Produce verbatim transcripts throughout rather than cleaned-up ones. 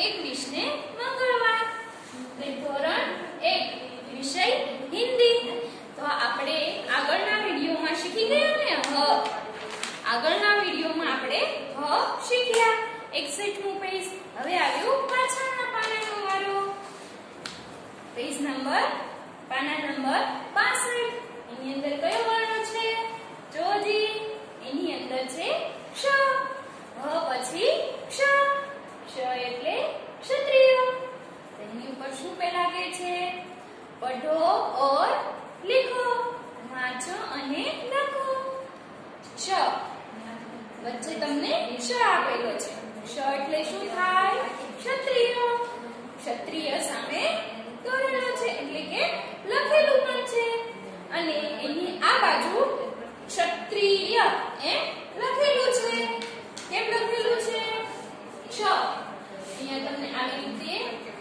એકવીસ ને મંગળવાર. ધોરણ એક વિષય હિન્દી. તો આપણે આગળના વિડિયોમાં શીખી ગયા ને હ. આગળના વિડિયોમાં આપણે હ શીખ્યા. એકસઠમું પેજ. હવે આવ્યું પાછળના પાનાનો વારો. પેજ નંબર પાના નંબર બાસઠ. એની અંદર કયો વર્ણ છે? જોજી. એની અંદર છે ક્ષ. હ પછી ક્ષ. ક્ષ એટલે ક્ષત્રિય. એની ઉપર શું પેલા કે છે? પઢો ઓર लिखो. વાંચો અને લખો. ક્ષ વચ્ચે તમને ક્ષ આપેલો છે. ક્ષ એટલે શું થાય? ક્ષત્રિય. ક્ષત્રિય સામે દોરેલો છે એટલે કે લખેલું પણ છે. અને એની આ બાજુ ક્ષત્રિય એમ લખેલું છે. કેમ લખેલું છે? ક્ષ. અહીંયા તમને આવી રીતે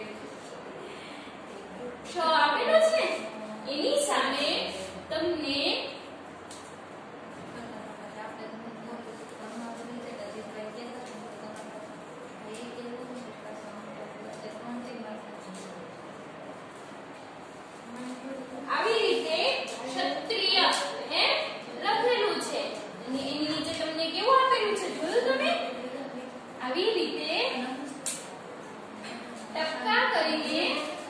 ક્ષ આપેલો છે. એની સામે તમને આવી રીતે ક્ષત્રિય એમ લખેલું છે. અને એની નીચે તમને કેવું આપેલું છે? જોયું તમે? આવી રીતે ટપકા કરીને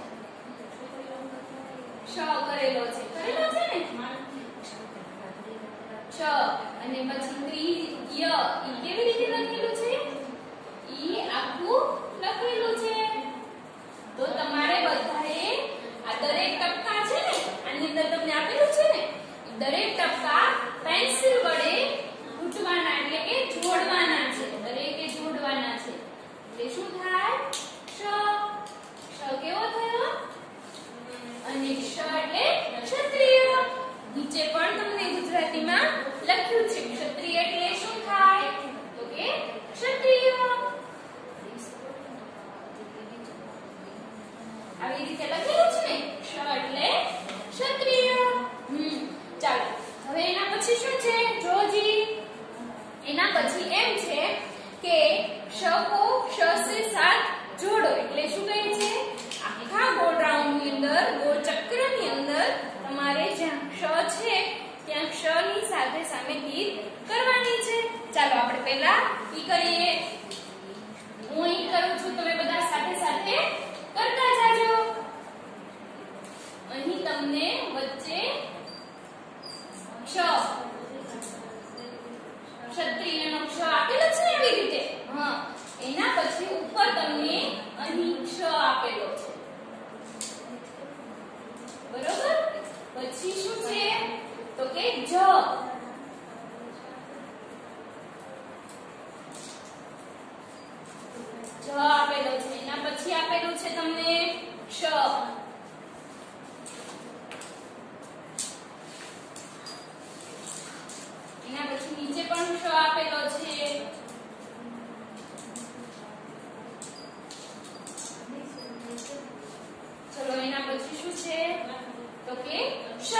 ક્ષ કરેલો છે. કરેલો છે ને? ક્ષ અને પછી ત્રિય ઈ કેવી રીતે લખેલું છે? ઈ આખું લખેલું છે. તો તમારે બધાએ આ દરેક ટપકા છે ને આની અંદર તમને આપેલું છે ને દરેક ટપકા પેન્સિલ વડે ઘૂંટવાના એટલે કે જોડવાના છે. દરેકે જોડવાના છે. એટલે શું થાય? ક્ષ. ક્ષ કેવો થયો? અને ક્ષ એટલે ક્ષત્રિય. નીચે પણ તમને ગુજરાતીમાં લખ્યું છે. ક્ષત્રિય એટલે શું થાય? તો કે ક્ષત્રિય. આવી રીતે લખેલું છે ને? ક્ષ એટલે ક્ષત્રિય. હમ ચાલો હવે એના પછી શું છે? જોજી. એના પછી એમ છે કે ક્ષ કો ક્ષ સે સાથ જોડો. એટલે શું કહે છે? આખા ગોળ રાઉન્ડ ની અંદર ગોળ ચક્ર ની અંદર તમારે જ્યાં ક્ષ છે ત્યાં ક્ષ ની સાથે સામે તીર કરવાની છે. ચાલો આપણે પહેલા ઈ કરીએ. હું ઈ કરું છું, તમે બધા સાથે સાથે કરતા જાજો. અહીં તમને વચ્ચે ક્ષ ક્ષત્રિયનો ક્ષ આપેલો છે એવી રીતે. હા એના પછી ઉપર તમને અહીં ક્ષ આપેલો છે. બરોબર? પછી શું છે? તો કે જ. જ આપેલો છે. એના પછી આપેલું છે તમને ક્ષ. એના પછી નીચે પણ ક્ષ આપેલો છે. ચલો એના પછી શું છે? તો કે શ.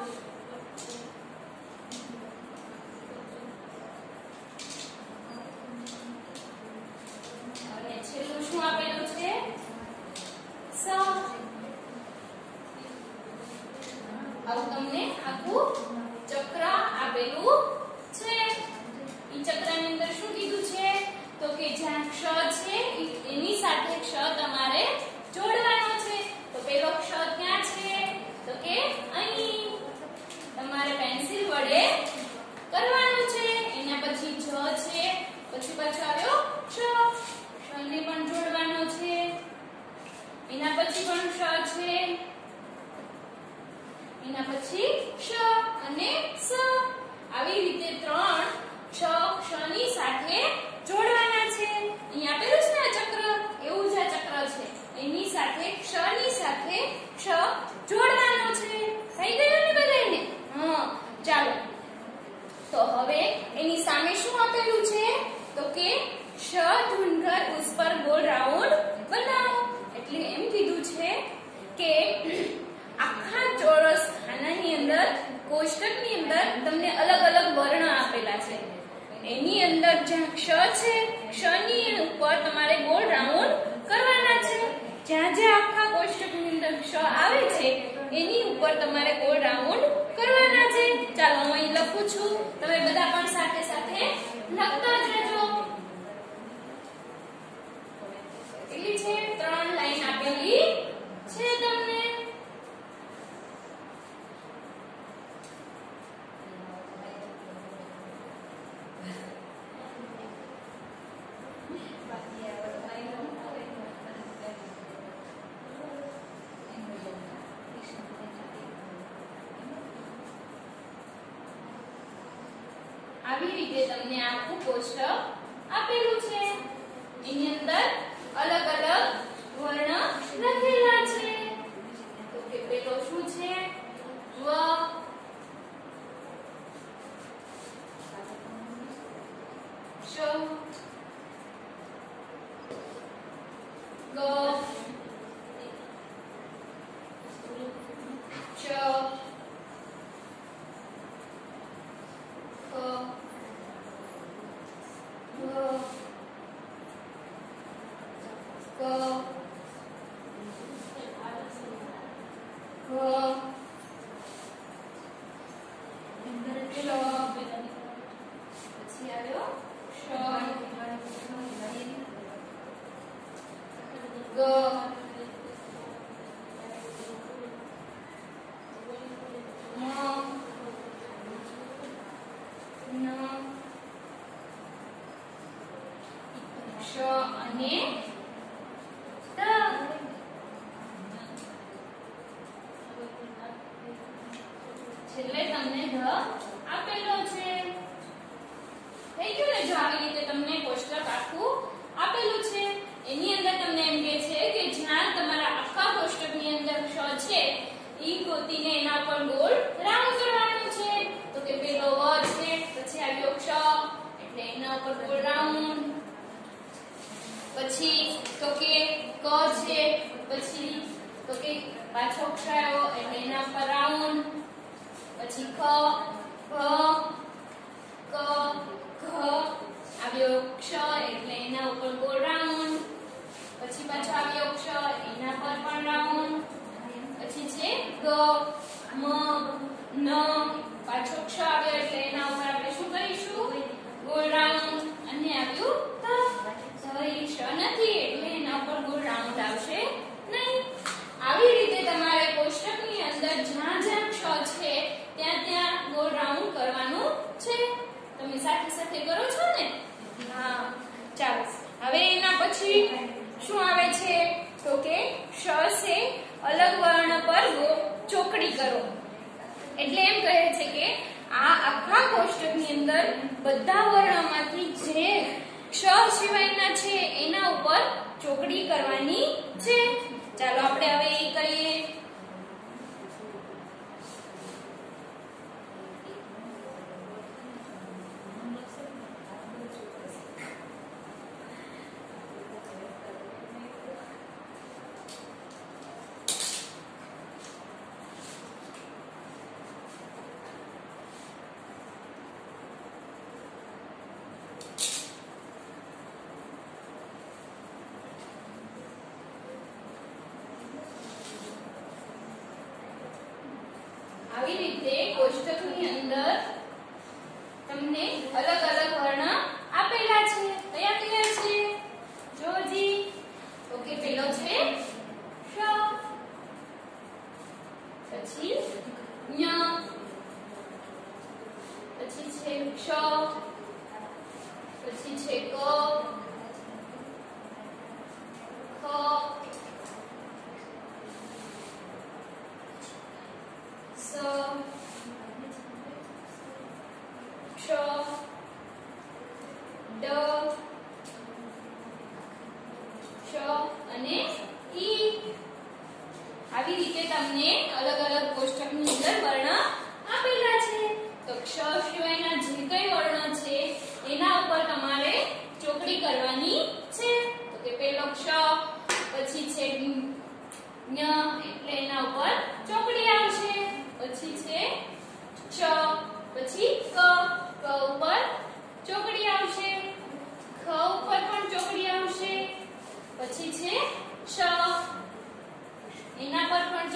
અને છેલ્લું શું આપેલું છે? સ. આવું તમને આખું ચક્ર આપેલું છે. ઈ ચક્રની અંદર શું કીધું છે? તો કે જ્યાં ક્ષ છે એની સાથે ક્ષ તમારે જોડવાનો છે. તો પેલો ક્ષ ક્યાં છે? તો કે અહીં. તમારે પેન્સિલ વડે કરવાનું છે. એના પછી જ છે. પછી પાછો આવ્યો ક્ષ. ક્ષને પણ જોડવાનો છે. એના પછી પણ ક્ષ છે. એના પછી ક્ષ અને સ. આવી રીતે ત્રણ ક્ષ ક્ષની સાથે જોડવાના છે. અહીં આપેલું છે ને આ ચક્ર, એવું જ આ ચક્ર છે. એની સાથે ક્ષની સાથે ક્ષ જોડવાનો છે. થઈ ગયું ને બધાને? હા ચાલો. તો હવે એની સામે શું આપેલું છે? તો કે ક્ષ ધુંધર ક્ષ આવે છે એની ઉપર તમારે ગોળ રાઉન્ડ કરવાના છે. ચાલો હું અહીં લખું છું, તમે બધા પણ સાથે સાથે લખતા જ રહેજો. કેટલી છે? ત્રણ લાઈન આપેલી છે તમને. આવી રીતે તમને આખું કોષ્ટક આપેલું છે. એની અંદર અલગ અલગ વર્ણ લખેલા છે. તો કે પેલો શું છે? વ, શ, ગ, ચ, અને ત. છેલ્લે તમને ધ આપેલો છે. થઈ ગયું ને? જો આવી રીતે તમને કોષ્ટક આખું આપેલું છે. એની અંદર તમને એમ કહે છે કે જ્યાં તમારા આખા કોષ્ટકની અંદર ક્ષ છે ઈ ગોતીને એના પર ગોળ રાઉન્ડ કરવાનું છે. તો કે પેલો વ છે, પછી આવ્યો ક્ષ એટલે એના ઉપર ગોળ રાઉન્ડ, પછી તો કે ક છે, પછી તો કે પાછો ક્ષ આવ્યો એટલે એના પર રાઉન્ડ, પછી ખ, ભ, ક, ઘ આવ્યો ક્ષ એટલે એના ઉપર ગોળ રાઉન્ડ, પછી પાછો આવ્યો ક્ષ એના પર પણ રાઉન્ડ, પછી છે ગ, મ, ન, પાછો ક્ષ આવ્યો એટલે એના ઉપર આપણે શું કરીશું? ગોળ રાઉન્ડ. અને આવ્યું ત. ઈ ક્ષ નથી એટલે એના ઉપર ગોળ રાઉન્ડ આવશે નહીં. આવી રીતે તમારે કોષ્ટકની અંદર જ્યાં જ્યાં ક્ષ છે ત્યાં ત્યાં ગોળ રાઉન્ડ કરવાનું છે. તમે સાથે સાથે કરો છો ને? હા. ચાલો હવે એના પછી શું આવે છે? તો કે ક્ષ છે અલગ વર્ણ પર ચોકડી કરો. એટલે એમ કહે છે કે આ આખા કોષ્ટકની અંદર બધા વર્ણમાંથી જે ક્ષ સિવાયના છે એના ઉપર ચોકડી કરવાની છે. ચાલો આપણે હવે એ કરીએ. આવી રીતે કોષ્ટકની અંદર તમને અલગ અલગ વર્ણ આપેલા છે. કયા કયા છે? જોજી. તો કે પેલો છે શ, પછી ઞ, પછી છે ક્ષ, પછી છે ક, ખ, સ, ક્ષ, ડ, ક્ષ અને ઈ. આવી રીતે તમને અલગ અલગ કોષ્ટકની અંદર વર્ણ આપેલા છે. તો ક્ષ સિવાયના જે કઈ વર્ણ છે એના ઉપર તમારે ચોકડી કરવાની છે. તો કે પેલો ક્ષ, પછી છે ઞ એટલે એના ઉપર ચોકડી આવશે, પછી છે ચ, પછી ક, ક ઉપર ચોકડી આવશે, ખ ઉપર પણ ચોકડી આવશે, પછી છે શ એના પર પણ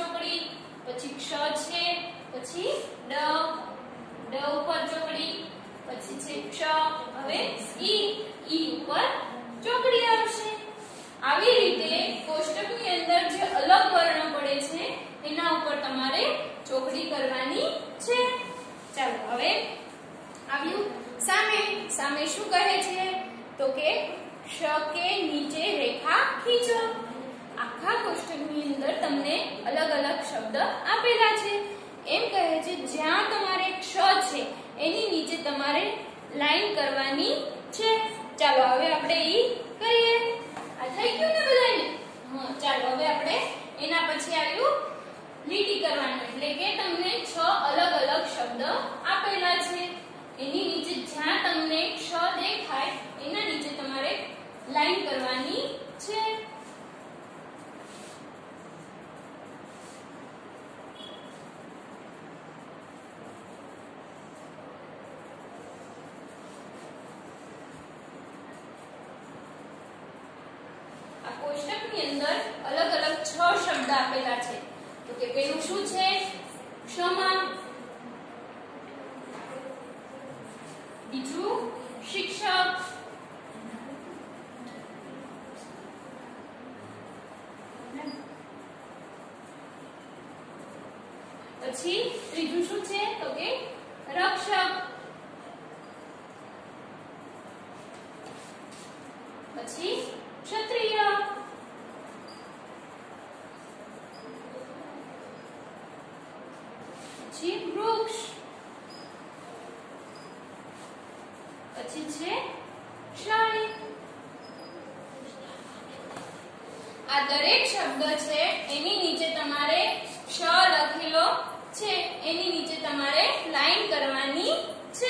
આવી રીતે કોષ્ટકની અંદર જે અલગ વર્ણ પડે છે એના ઉપર તમારે ચોકડી કરવાની છે. ચાલો હવે આવ્યું સામે. સામે શું કહે છે તો કે શ કે નીચે રેખા ખીંચો. આખા કોષ્ટકની અંદર તમને અલગ અલગ શબ્દ આપેલા છે. એમ કહે છે જ્યાં તમારે ક્ષ છે એની નીચે તમારે લાઈન કરવાની છે. ચાલો હવે આપણે ઈ કરીએ. આ થઈ ગયું ને બધાને? હા ચાલો હવે આપણે એના પછી આવ્યું લીટી કરવાનું. એટલે કે તમને છ અલગ અલગ શબ્દ આપેલા છે. એની નીચે જ્યાં તમને ક્ષ દેખાય એના નીચે તમારે લાઈન કરવાની છે. આ કોષ્ટકની અંદર અલગ અલગ છ શબ્દ આપેલા છે. તો કે પેલું શું છે? ક્ષમા. બીજું શિક્ષક. પછી ત્રીજું શું છે તો કે રક્ષક. પછી ક્ષત્રિય. પછી વૃક્ષ. પછી છે ક્ષય. આ દરેક શબ્દ છે એની નીચે તમારે ક્ષ લખેલો છે એની નીચે તમારે લાઈન કરવાની છે.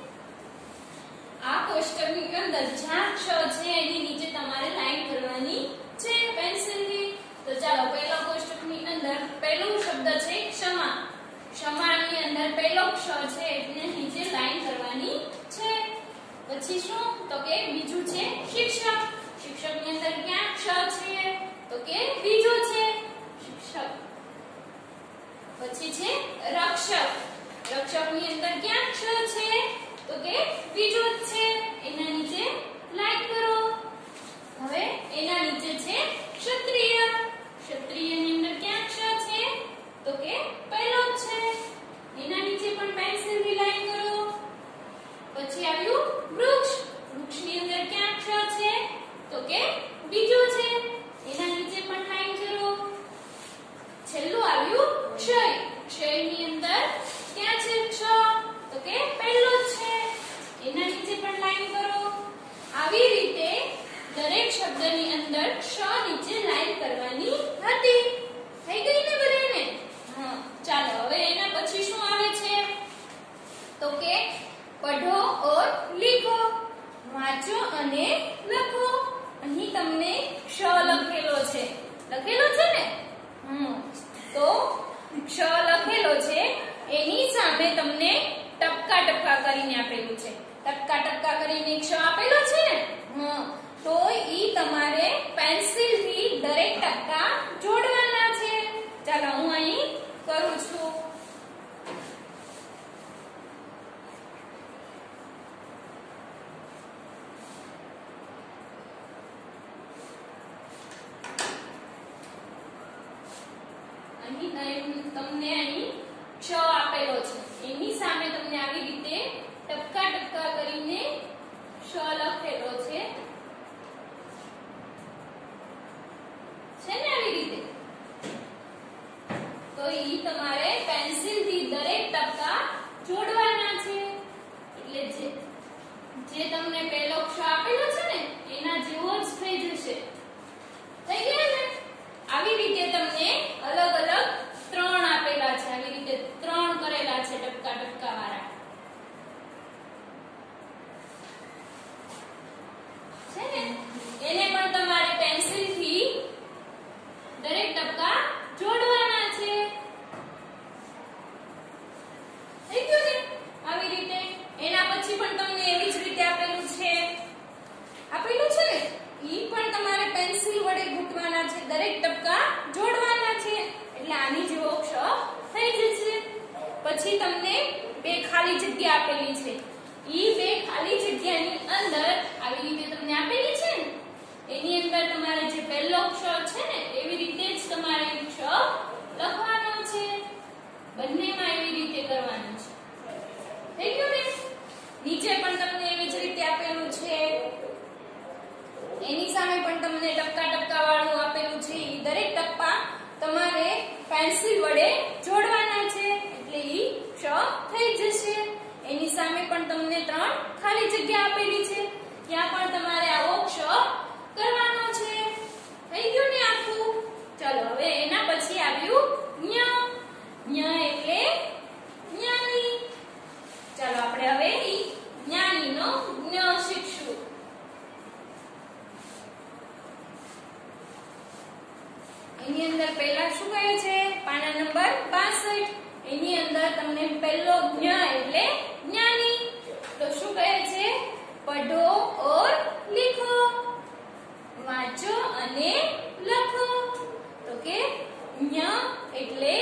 આ કોષ્ટકની અંદર જ્યાં ક્ષ છે એની નીચે તમારે લાઈન કરવાની છે પેન્સિલથી. તો ચાલો પહેલો કોષ્ટકની અંદર પહેલું શબ્દ છે ક્ષમા. ક્ષમાની અંદર પહેલો ક્ષ છે એટલે નીચે લાઈન કરવાની છે. પછી શું તો કે બીજું છે શિક્ષક. શિક્ષકની અંદર ક્યાં ક્ષ છે તો કે બીજો છે શિક્ષક. પછી છે રક્ષક. રક્ષકની અંદર ક્યાં ક્ષ છે તો કે બીજો જ છે એના નીચે લાઈન કરો. હવે એના નીચે છે ક્ષત્રિય. ક્ષત્રિયની અંદર ક્યાં ક્ષ છે તો કે પહેલો જ છે એના નીચે પણ પેન્સિલથી લાઈન કરો. પછી આવ્યું વૃક્ષ. વૃક્ષની અંદર ક્યાં ક્ષ છે તો કે બીજો છે એના નીચે પણ લાઈન કરો. છેલ્લું આવ્યું ક્ષય. ક્ષયની અંદર ક્યાં છે ક્ષ તો કે પહેલો જ છે એના નીચે પણ લાઈન કરો. આવી રીતે દરેક શબ્દની અંદર ક્ષ નીચે લાઈન કરવાની હતી. થઈ ગઈ ને બધાને? હા ચાલો હવે એના પછી શું આવે છે તો કે પઢો ઓર લીખો. વાંચો અને લખો. અહીં તમને ક્ષ લખેલો છે. લખેલો છે ને? હમ તો ક્ષ લખેલો છે એની સામે તમને ટપકા ટપકા કરીને આપેલું છે. ટપકા ટપકા કરીને ક્ષ આપેલો છે ને? હમ તો ઈ તમારે પેન્સિલથી દરેક ટપકા જોડવાના છે. ચાલો હું અહીં કરું છું. અહીં તમને અહીં ક્ષ આપેલો છે એની સામે તમને આવી રીતે ટપકા ટપકા કરીને ક્ષ લખેલો છે. છે ને આવી રીતે? તો ઈ તમારે પેન્સિલથી દરેક ટપકા જોડવાના છે. એટલે જે જે તમને પહેલો ક્ષ આપેલો છે ને એના જેવો જ થઈ જશે. થઈ ગયા ને? આવી રીતે તમને અલગ અલગ ત્રણ આપેલા છે. આવી રીતે ત્રણ કરેલા છે ટપકા ટપકા વાળા. છે ને? એને પણ તમારે પેન્સિલથી દરેક ટપકા જોડવાના છે. થઈ ગયું ને? આવી રીતે એના પછી પણ તમને એવી જ રીતે આપેલું છે. આપેલું છે ને ઈ પણ તમારે પેન્સિલ વડે ઘૂંટવાના છે. દરેક ટપકા જોડવાના છે એટલે આની જેવો ક્ષ થઈ જશે. પછી તમને બે ખાલી જગ્યા આપેલી છે. ઈ બે ખાલી જગ્યાની અંદર આવી રીતે તમને આપેલી છે ને એની અંદર તમારે જે ક્ષ છે ને એવી રીતે જ તમારે ક્ષ લખવાનો છે. બંનેમાં એવી રીતે કરવાનું છે. થઈ ગયું ને? નીચે પણ તમને એવી જ રીતે આપેલું છે. એની સામે પણ તમને ટપકા ટપકા વાળું આપેલું છે. ઈ દરેક ટપ્પા તમારે પેન્સિલ વડે જોડવાના છે એટલે ઈ ક્ષ થઈ જશે. એની સામે પણ તમને ત્રણ ખાલી જગ્યા આપેલી છે. ત્યાં પણ તમારે આવો ક્ષ કરવાનો છે. થઈ ગયું ને આખું? ચલો હવે એના પછી આવ્યું ઞ. ઞ એટલે જ્ઞાની. ચાલો આપણે હવે ઈ જ્ઞાનીનો જ્ઞ શીખશું. એની અંદર પહેલા શું કહે છે? પાના નંબર બાસઠ. એની અંદર તમને પહેલો જ્ઞ એટલે જ્ઞાની. તો શું કહે છે? પઢો ઓર લીખો. વાંચો અને લખો. તો કે જ્ઞ એટલે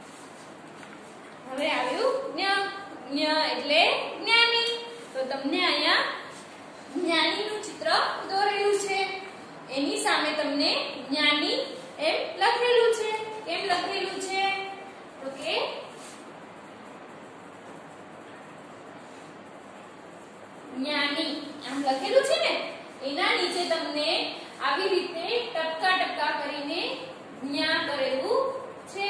હવે આવ્યું જ્ઞ. જ્ઞ એટલે જ્ઞાની. તો તમને અહીંયા જ્ઞાનીનું ચિત્ર દોરેલું છે. એની સામે તમને જ્ઞાની એમ લખેલું છે. કેમ લખેલું છે? તો કે જ્ઞાની આમ લખેલું છે ને એના નીચે તમને આવી રીતે ટપકા ટપકા કરીને જ્ઞા કરેલું છે.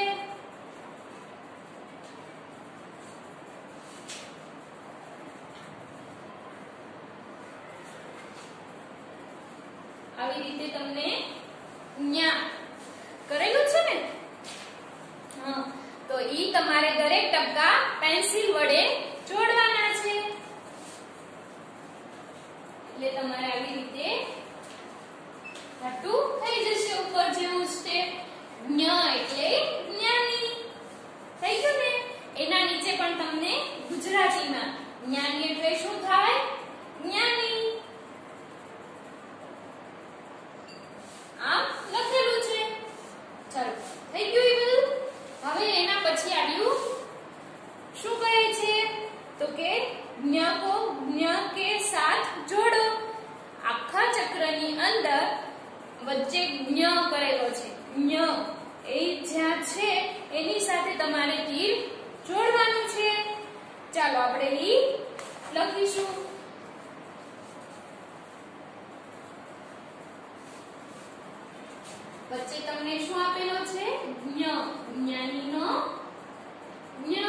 આવી રીતે તમને જ્ઞા કરેલું છે ને? હા, તો ઈ તમારે દરેક ટપકા પેન્સિલ વડે જોડવાના છે. એટલે તમારે આવી રીતે ઘાટું થઈ જશે ઉપર જેવું સ્ટેપ. જ્ઞ એટલે જ્ઞાની. થઈ ગયું ને? એના નીચે પણ તમને ગુજરાતીમાં જ્ઞાની એટલે શું થાય? જ્ઞાની. આમ લખેલું છે. ચાલો થઈ ગયું એ બધું? હવે એના પછી આવ્યું શું કહે છે? તો કે જ્ઞ કો જ્ઞ કે સાથ જોડો. આખા ચક્રની અંદર વચ્ચે જ્ઞ કરેલો છે. જ્ઞ એ જ્યાં છે એની સાથે તમારે તીર જોડવાનું છે. ચાલો આપણે ઈ લખીશું. વચ્ચે તમને શું આપેલો છે? જ્ઞ. જ્ઞાનીનો જ્ઞ.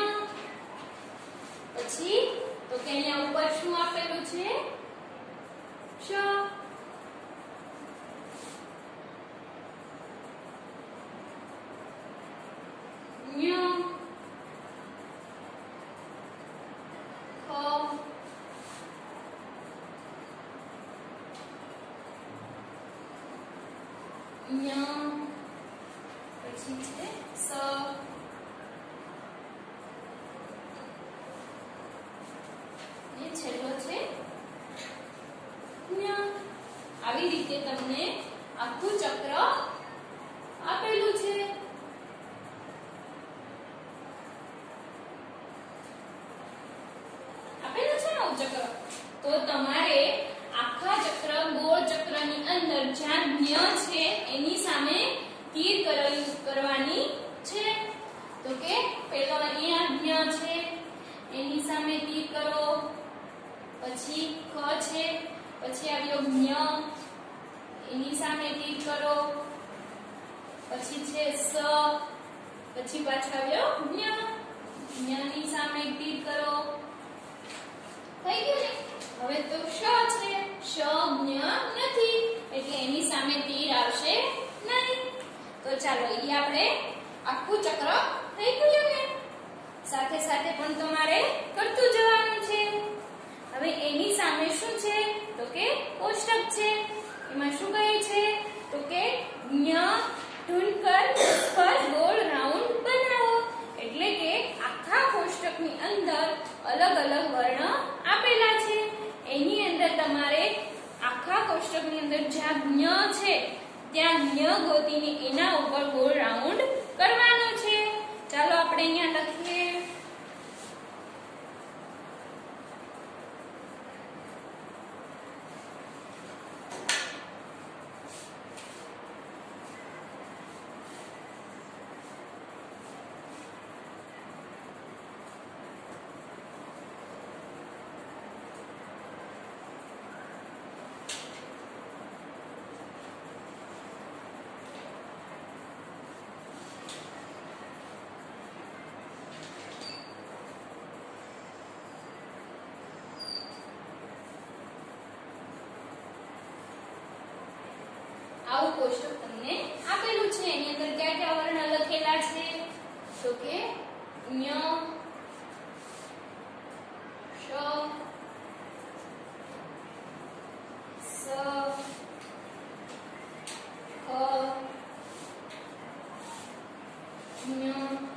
પછી તો કે અહીંયા ઉપર શું આપેલું છે? શ. જ્ઞ. ખ. જ્ઞ. પછી છે સ. એ છેલ્લો છે જ્ઞ. આવી રીતે તમને આખું ચક્ર આપેલું છે. આપેલું છે ને ચક્ર. તો તમારે આખા ચક્ર ગોળ ચક્રની અંદર જ્યાં જ્ઞ છે એની સામે તીર કરવાની છે. તો કે પહેલો અહીંયા જ્ઞ છે એની સામે તીર કરો. પછી ખ છે. પછી આવ્યો જ્ઞ એની સામે તીર કરો. પછી છે સ. પછી પાછો આવ્યો જ્ઞ. જ્ઞની સામે તીર કરો. થઈ ગયું ને? હવે તો શ છે. શ જ્ઞ નથી એટલે એની સામે તીર આવશે નહીં. તો ચાલો ઈ આપણે આખું ચક્ર થઈ ગયું ને? સાથે સાથે પણ તમારે કરતું જવાનું છે. હવે એની સામે શું છે? તો કે કોષ્ટક છે. એમાં શું કહે છે? તો કે જ્ઞ ઢૂંઢકર પર ગોળ રાઉન્ડ બનાવો. એટલે કે આખા કોષ્ટકની અંદર અલગ અલગ વર્ણ આપેલા છે. એની અંદર તમારે આખા કોષ્ટકની અંદર જ્યાં જ્ઞ છે ત્યાં જ્ઞ ગોતીને એના ઉપર ગોળ રાઉન્ડ કરવાનો છે. ચાલો આપણે અહીંયા લખીએ. કોષ્ટક તમને આપેલું છે. એની અંદર કયા કયા વર્ણ લખેલા છે તો કે ન્ય, શ, સ, ખ, ન્ય,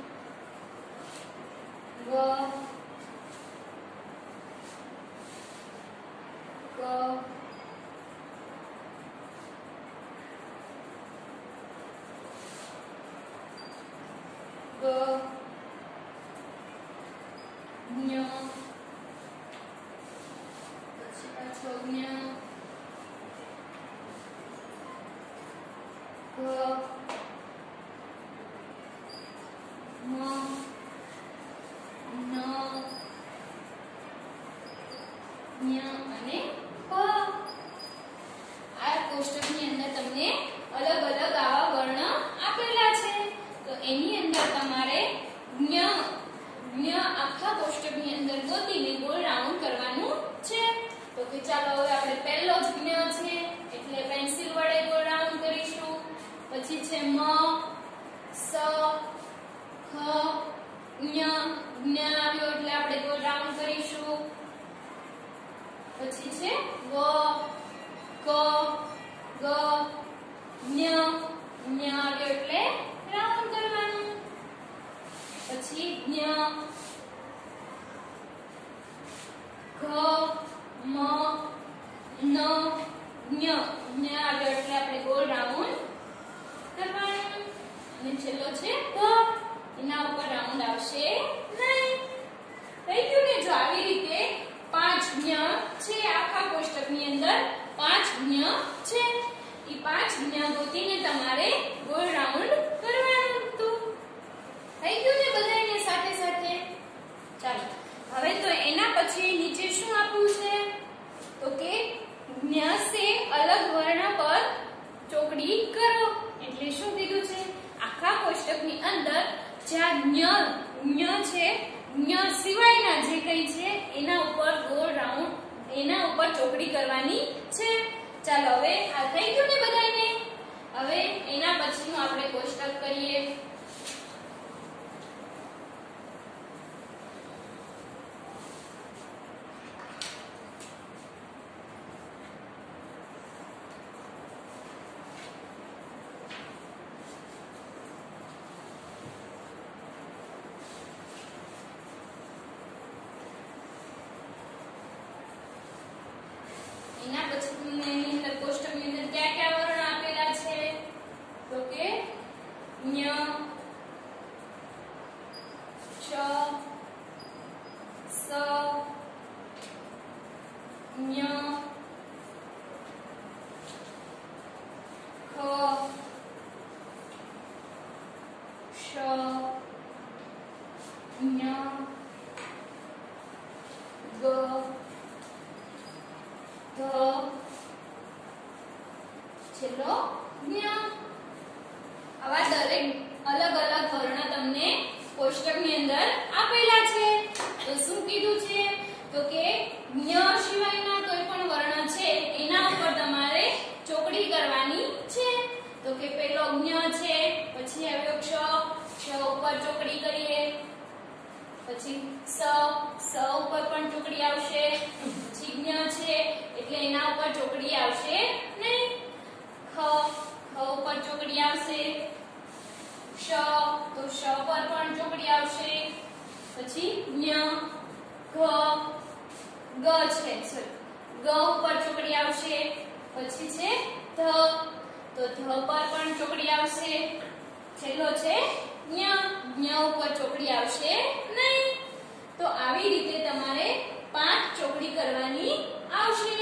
ગ, ક, ગ, જ્ઞ, પછી પાછો જ્ઞ, ઘ, મ, ન, જ્ઞ અને પ. આ કોષ્ટકની અંદર તમને અલગ અલગ આવા વર્ણ આપેલા છે. તો એની અંદર તમારે જ્ઞ જ્ઞ આખા કોષ્ટકની અંદર ગોતીને ગોળ રાઉન્ડ કરવાનું છે. તો કે ચાલો હવે આપણે પહેલો જ જ્ઞ છે એટલે પેન્સિલ વડે ગોળ રાઉન્ડ કરીશું. પછી છે મ, સ, ખ, જ્ઞ જ્ઞ આવ્યો એટલે આપણે ગોળ રાઉન્ડ કરીશું. પછી છે વ, ક, ગ, જ્ઞ જ્ઞ આવ્યો એટલે રાઉન્ડ કરવાનું. પછી જ્ઞ, ઘ, મ, ન, જ્ઞ જ્ઞ આવ્યો એટલે આપણે ગોળ રાઉન્ડ કરવાનું. અને છેલ્લો છે ઘ, એના ઉપર રાઉન્ડ આવશે નહીં. થઈ ગયું ને? જો આવી રીતે પાંચ જ્ઞ છે આખા કોષ્ટકની અંદર, પાંચ જ્ઞ છે. ઈ પાંચ જ્ઞ ગોતીને તમારે ગોળ રાઉન્ડ કરવાનું હતું. થઈ ગયું ને બધાને સાથે સાથે? ચાલો હવે તો એના પછી નીચે શું આપ્યું છે તો કે જ્ઞ સે અલગ વર્ણ પર ચોકડી કરો. એટલે શું કીધું છે? આખા કોષ્ટકની અંદર જ્યાં જ્ઞ જ્ઞ છે, જ્ઞ સિવાયના જે કઈ છે એના ઉપર ગોળ રાઉન્ડ, એના ઉપર ચોકડી કરવાની છે. ચાલો હવે આ થઈ ગયું ને બધાને? હવે એના પછીનું આપણે કોષ્ટક કરીએ. એના પછી એની અંદર કોષ્ટકની અંદર કયા કયા વર્ણ આપેલા છે તો કે જ્ઞ, ક્ષ, સ, જ્ઞ, ખ, શ, જ્ઞ, ગ, ધ, છેલ્લો જ્ઞ. આવા દરેક અલગ અલગ વર્ણ તમને કોષ્ટકની અંદર આપેલા છે. તો શું કીધું છે તો કે જ્ઞ સિવાયના કોઈ પણ વર્ણ છે એના ઉપર તમારે ચોકડી કરવાની છે. તો કે પેલો જ્ઞ છે, પછી આવ્યો ક્ષ, ક્ષ ઉપર ચોકડી કરીએ. પછી સ, સ ઉપર પણ ચોકડી આવશે. પછી જ્ઞ છે એટલે એના ઉપર ચોકડી આવશે નહીં. ખ, ખ ઉપર ચોકડી આવશે. શ, તો શ પર પણ ચોકડી આવશે. પછી જ્ઞ, ઘ, ગ છે, ગ ઉપર ચોકડી આવશે. પછી છે ધ, તો ધ પર પણ ચોકડી આવશે. છેલ્લો છે જ્ઞ, જ્ઞ ઉપર ચોકડી આવશે નહીં. તો આવી રીતે તમારે પાંચ ચોકડી કરવાની આવશે.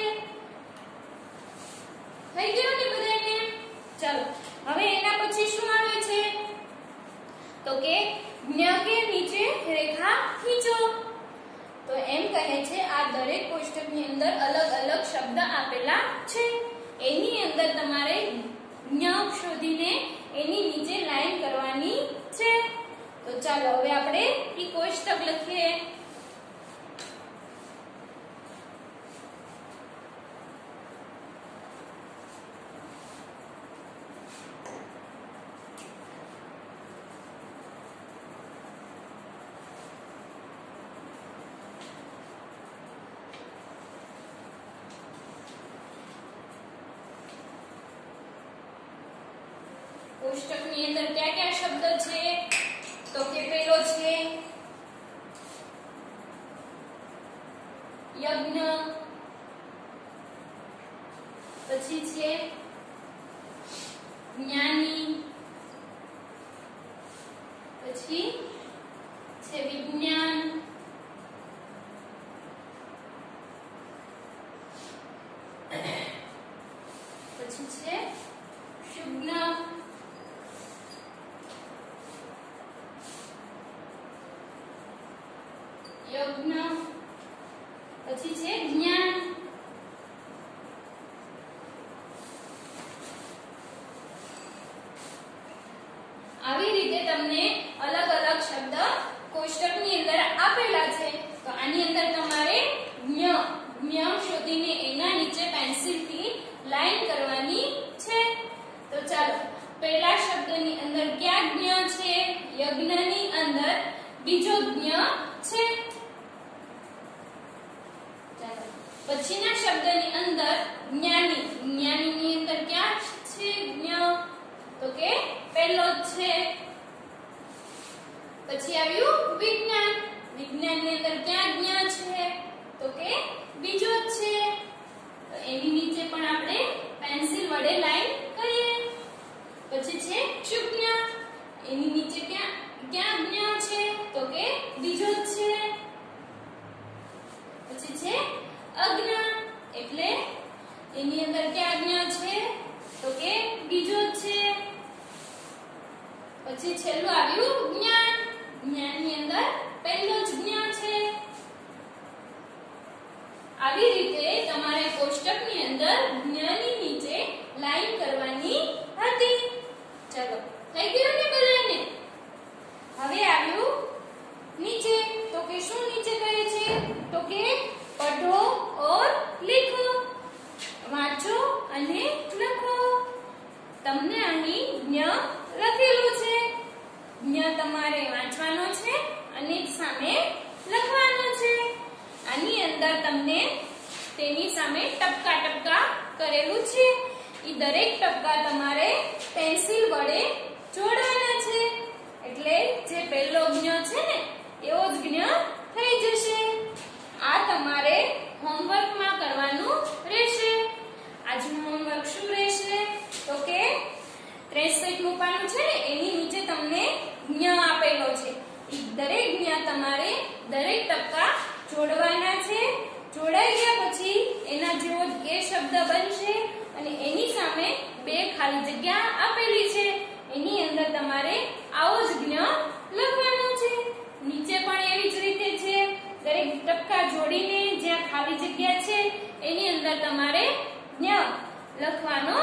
થઈ ગયું ને બધાને? ચાલો હવે એના પછી શું આવે છે તો કે જ્ઞ કે નીચે રેખા ખીંચો. તો એમ કહે છે આ દરેક કોષ્ટકની અંદર અલગ અલગ શબ્દ આપેલા છે. એની અંદર તમારે જ્ઞ શોધીને એની નીચે લાઈન કરવાની છે. તો ચાલો હવે આપણે ઈ કોષ્ટક લખીએ. કોષ્ટકની અંદર કયા કયા શબ્દ છે તો કે પેલો છે યજ્ઞ, પછી છે જ્ઞાની, પછી છે વિજ્ઞાન, પછી છે શુગ્ન, યજ્ઞ, પછી છે જ્ઞાન. આવી રીતે તમને અલગ અલગ શબ્દ કોષ્ટકની અંદર આપેલા છે. તો આની અંદર તમારે જ્ઞ જ્ઞ શોધીને એના નીચે પેન્સિલથી લાઈન કરવાની છે. તો ચાલો પહેલા શબ્દની અંદર ક્યાં જ્ઞ છે? યજ્ઞની અંદર બીજો જ્ઞ છે. ચાલો પછીના શબ્દની અંદર જ્ઞાની, જ્ઞાનીની અંદર ક્યાં છે જ્ઞ? તો કે પહેલો જ છે. પછી આવ્યું વિજ્ઞાન, વિજ્ઞાનની અંદર ક્યાં જ્ઞ છે? તો કે બીજો જ છે. તો એની નીચે પણ આપણે પેન્સિલ વડે લાઈન કરીએ. પછી છે શુગ્ન, એની નીચે ક્યાં ક્યાં જ્ઞ છે? તો કે બીજો જ છે. પછી છે અજ્ઞ, એટલે એની અંદર ક્યાં જ્ઞ છે? તો કે બીજો જ છે. પછી છેલ્લું આવ્યું જ્ઞાન, જ્ઞાનની અંદર પહેલો જ જ્ઞ છે. આવી રીતે તમારે કોષ્ટકની અંદર જ્ઞની નીચે લાઈન કરવાની હતી. ચલો થઈ ગયું ને બધાને? હવે આવ્યું નીચે. તો કે શું નીચે કહે છે? તો કે પઢો ઓર લિખો, વાંચો અને લખો. તમને અહીં જ્ઞ લખેલું છે. જ્ઞ તમારે વાંચવાનો છે અને સામે લખવાનો છે. આની અંદર તમને તેની સામે ટપકા ટપકા કરેલું છે. ઈ દરેક ટપકા તમારે પેન્સિલ વડે જોડવાના છે. એટલે જે પહેલો જ્ઞ છે ને એવો જ જ્ઞ થઈ જશે. આ તમારે હોમવર્કમાં કરવાનું રહેશે. આજનું હોમવર્ક શું રહેશે? તો કે ત્રેસઠ નું પાનું છે ને એની નીચે તમને જ્ઞ આપેલો છે. ઈ દરેક જ્ઞ તમારે દરેક ટપકા જોડવાના છે. જોડાઈ ગયા પછી એના જેવો એ શબ્દ બનશે અને એની સામે બે ખાલી જગ્યા આપેલી છે. એની અંદર તમારે આવો જ જ્ઞ લખવાનો છે. નીચે પણ એવી જ રીતે છે. દરેક ટપકા જોડીને જ્યાં ખાલી જગ્યા છે એની અંદર તમારે જ્ઞ લખવાનો